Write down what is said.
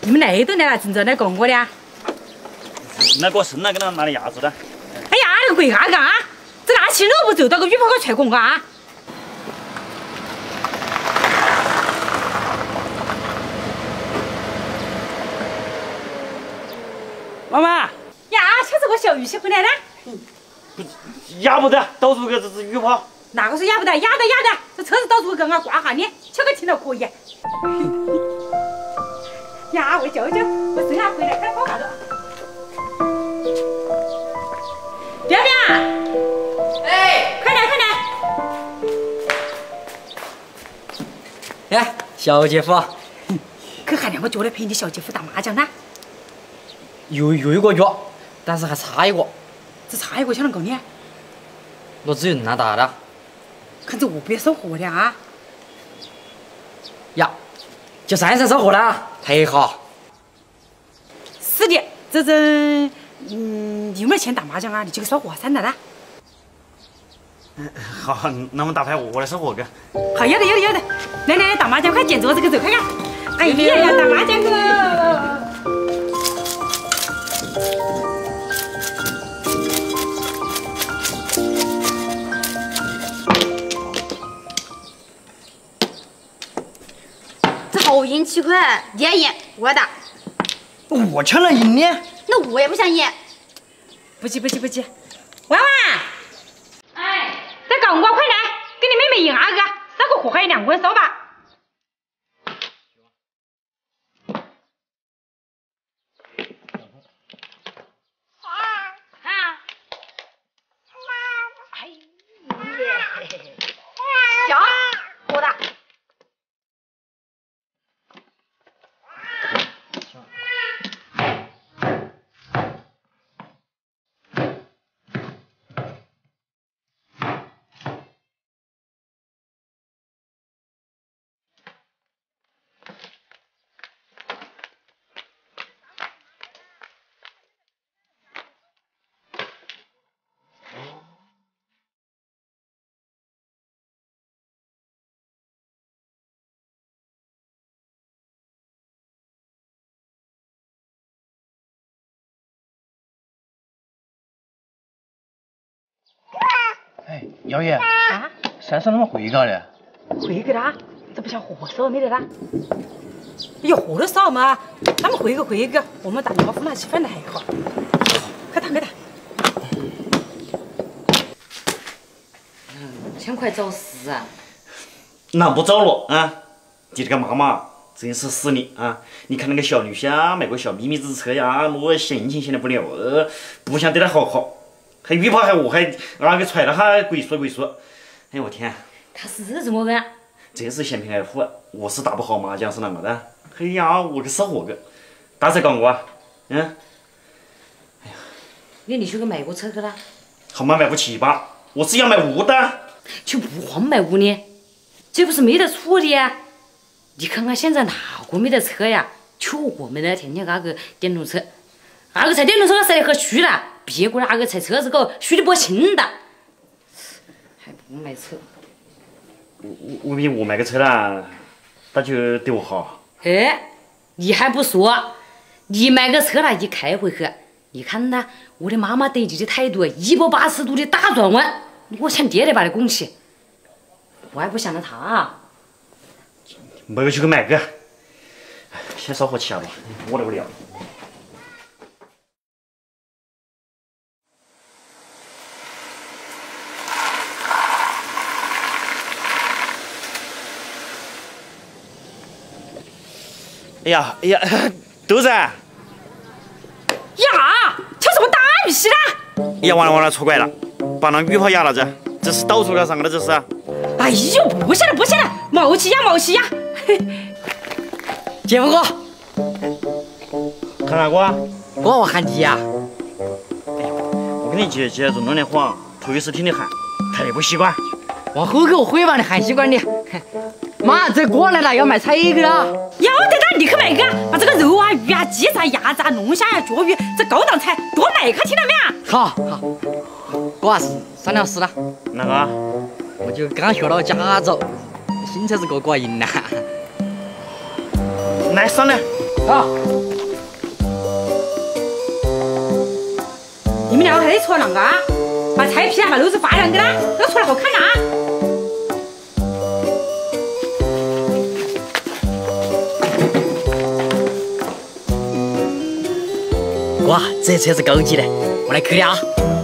你们那顿来了，正在那供我的啊？ 那个生了给他拿点鸭子的。 哎呀，那个贵阿个啊！这大气都不走到个雨泡个踹供啊！ 妈妈。 呀，瞧这个小雨鞋回来了。 不，压不得，倒出个这是雨泡。 那个是压不得，压得，这车子倒出个啊，挂下你，瞧个听到可以。呀，喂，舅舅，我生下回来看好啥子？彪彪，哎，快来！ 哎，小姐夫， 可还让我叫来陪你小姐夫打麻将呢。 又一个月，但是还差一个。 这差一个想能够呢？ 我只有那大的。 可是我不要收货的啊！ 呀，就33收货了，配合。 是的，你有没有钱打麻将啊？你这个收货3打的。 好，那我们打牌我来收货个。 好，有的。来，打麻将，快捡桌子个走，快看！哎呀，打麻将个。 好赢7块，你也赢，我打。 我抢了赢呢。 那我也不想赢。 不急，婉婉，哎，再搞我快来，跟你妹妹赢啊个，收个货还有2个人收吧。 行，我打。 哎，姚爷啊， 山上他们会搞的。 会给他，这不像货少没得啦。哎呀，货都少嘛，他们会个，我们打电话付那起饭的还好。快打。 1000块找事啊！ 那不找了啊！你这个妈妈真是死你啊！你看那个小女侠买个小咪咪子车呀，我心情闲得不了，不想对她好。还雨泡还我还那个踹了他鬼说，哎我天！ 他是怎么个？ 真是嫌贫爱富，我是打不好麻将是啷个的？哎呀，我个死活个，打谁搞我啊？哎呀， 你去给卖过车去了？ 好嘛，买不起吧？我是要买无的。 就不慌买无呢？这不是没得处的呀？你看看现在哪个没得车呀？就我们的天天那个电动车，那个才电动车塞得可虚了。别个那个才车子狗虚的不轻的，还不买车？ 我比我买个车啦，那就对我好。 哎，你还不说，你买个车来一开回去，你看呐，我的妈妈对你的态度，180度的大转弯，我想爹得把你拱起，我还不想着他。 没有去给买个，先烧火起下吧，我来不了。哎呀，豆子！呀， 瞧什么大雨稀啦！ 哎呀，完了，错怪了，把那雨泡压了这是倒出来上个的，这是。 哎呦，不行了，冒气呀！ 姐夫哥， 看哪个啊？ 我喊你呀。 我跟你姐这么多年话，头一次听你喊，太不习惯。 往后给我回吧，你喊习惯你。妈，这过来了，要买菜个了。 要得的，立刻买个，把这个肉啊、鱼啊、鸡啊、鸭子啊、龙虾呀、脚鱼，这高档菜多买个，听到没有？ 好，哥啊，商量事了。 哪个？ 我就刚学到驾照，新车子给我挂赢了。 来商量。 啊！ 你们两个还得戳啷个？把菜皮把篓子发上给他，这出来好看呐！ 哇，这车子高级的，我来去的啊！